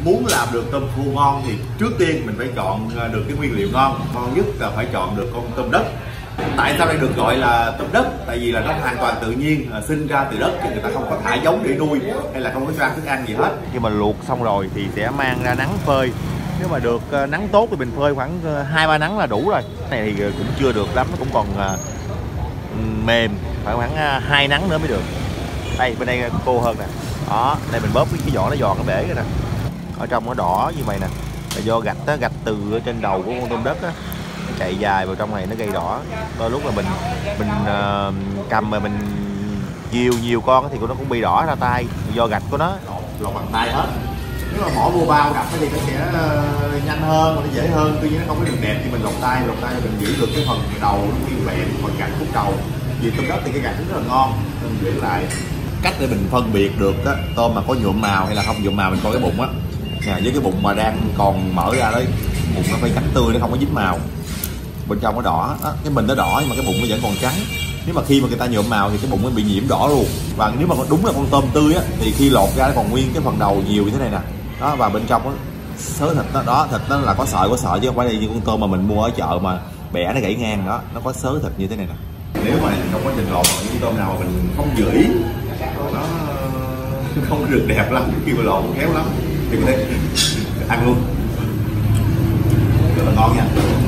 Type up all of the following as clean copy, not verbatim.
muốn làm được tôm khô ngon thì trước tiên mình phải chọn được cái nguyên liệu ngon nhất là phải chọn được con tôm đất. Tại sao đây được gọi là tôm đất? Tại vì là nó hoàn toàn tự nhiên, sinh ra từ đất, chứ người ta không có thả giống để nuôi hay là không có cho ăn thức ăn gì hết. Khi mà luộc xong rồi thì sẽ mang ra nắng phơi. Nếu mà được nắng tốt thì mình phơi khoảng 2-3 nắng là đủ rồi. Cái này thì cũng chưa được lắm, nó cũng còn mềm, phải khoảng 2 nắng nữa mới được. Đây, bên đây khô hơn nè. Đó, đây mình bóp cái vỏ nó giòn cái bể rồi nè. Ở trong nó đỏ như vậy nè, là do gạch á, gạch từ ở trên đầu của con tôm đất á, nó chạy dài vào trong này nó gây đỏ. Đôi lúc là mình cầm mà mình nhiều con thì nó cũng bị đỏ ra tay do gạch của nó. Lột bằng tay hết. Nếu mà bỏ vô bao gạch thì nó sẽ nhanh hơn và nó dễ hơn, tuy nhiên nó không có được đẹp như mình lột tay mình giữ được cái phần đầu nó nguyên vẹn, phần gạch khúc đầu. Vì tôm đất thì cái gạch rất là ngon nên giữ lại. Cách để mình phân biệt được á, tôm mà có nhuộm màu hay là không nhuộm màu, mình coi cái bụng á nè, với cái bụng mà đang còn mở ra đấy, bụng nó phải trắng tươi, nó không có dính màu, bên trong nó đỏ đó. Cái mình nó đỏ nhưng mà cái bụng nó vẫn còn trắng. Nếu mà khi mà người ta nhuộm màu thì cái bụng nó bị nhiễm đỏ luôn. Và nếu mà đúng là con tôm tươi á thì khi lột ra nó còn nguyên cái phần đầu nhiều như thế này nè đó, và bên trong á xớ thịt nó đó, thịt nó là có sợi chứ không phải là như con tôm mà mình mua ở chợ mà bẻ nó gãy ngang đó, nó có xớ thịt như thế này nè. Nếu mà trong quá trình lột những tôm nào mà mình không giữ ý, nó không được đẹp lắm, khi mà lột khéo lắm thì mình thấy ăn luôn rất là ngon nha.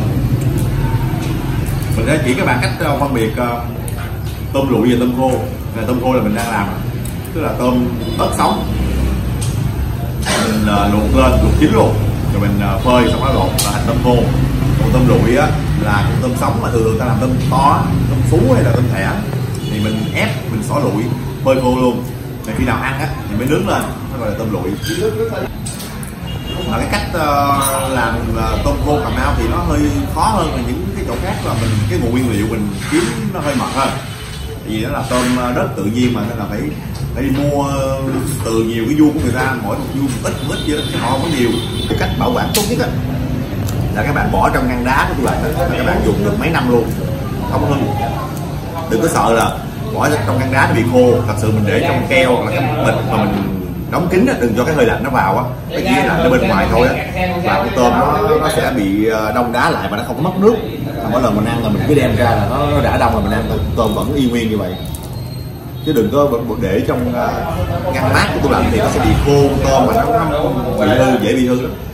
Mình sẽ chỉ các bạn cách phân biệt tôm lụi và tôm khô. Tôm khô là mình đang làm, tức là tôm đất sống mình luộc lên, luộc chín luôn rồi mình phơi xong nó lột là thành tôm khô. Còn tôm lụi á là con tôm sống mà thường ta làm tôm to, tôm sú hay là tôm thẻ thì mình ép, mình xỏ lụi phơi khô luôn, rồi khi nào ăn á thì mới nướng lên, nó gọi là tôm lụi. Mà cái cách làm tôm khô Cà Mau thì nó hơi khó hơn là những cái chỗ khác, là mình cái nguồn nguyên liệu mình kiếm nó hơi mệt hơn, vì nó là tôm đất tự nhiên mà, nên là phải đi mua từ nhiều cái vuông của người ta, mỗi một vuông một ít vậy đó, chứ họ không có nhiều. Cái cách bảo quản tốt nhất á là các bạn bỏ trong ngăn đá của tủ lạnh, các bạn dùng được mấy năm luôn không hư. Đừng có sợ là bỏ trong ngăn đá nó bị khô, thật sự mình để trong keo hoặc là cái bịch mà mình đóng kín á, đừng cho cái hơi lạnh nó vào á, cái chỉ lạnh ở bên ngoài thôi á, và con tôm nó sẽ bị đông đá lại và nó không có mất nước. Mỗi lần mình ăn là mình cứ đem ra là nó đã đông rồi mình ăn, tôm vẫn y nguyên như vậy, chứ đừng có để trong ngăn mát của tủ lạnh thì nó sẽ bị khô tôm mà nó bị hư, dễ bị hư lắm.